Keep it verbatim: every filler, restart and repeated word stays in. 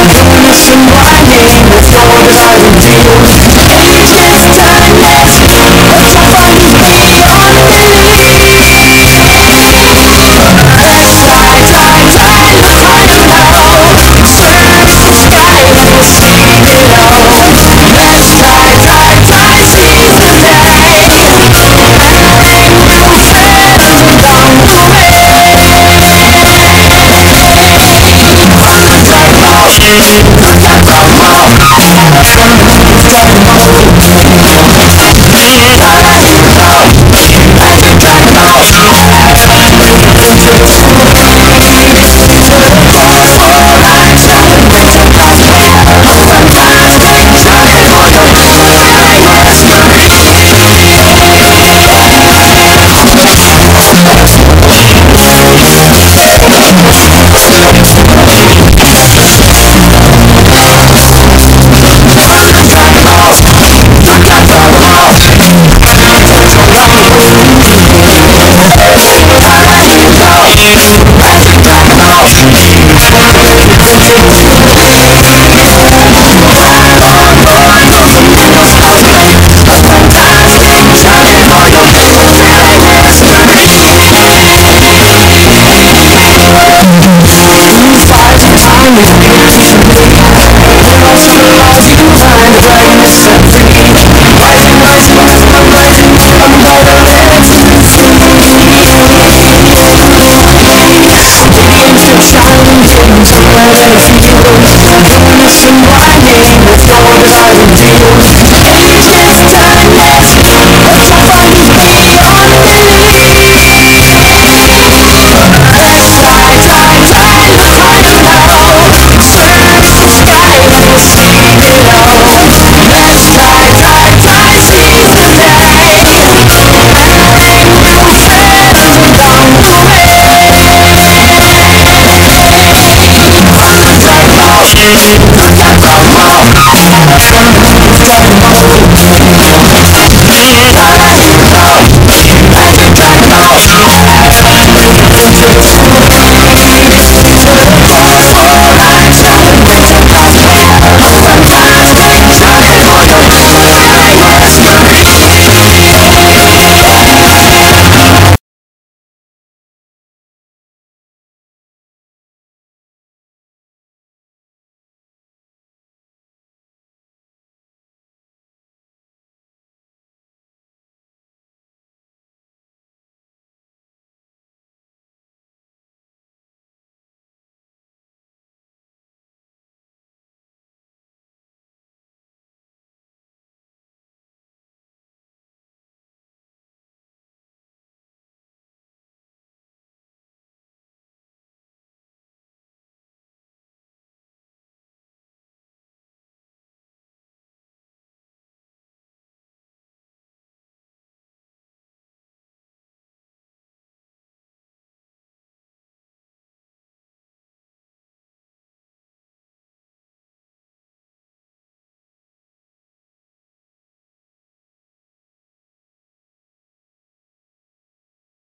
Some whining, that's all that I will do. Ages timeless, but so far he's beyond belief. Let's fly, fly, fly, look higher now. Search the sky, we'll see below. Let's fly, fly, fly, seize the day. And we'll settle down the way. Some whining, that's all that I will do. Ages timeless, but so far he's beyond belief. Let's fly, fly, fly, look higher now. Search the sky, we'll see below. Let's fly, fly, fly, seize the day. And we'll settle down the way. On the track now.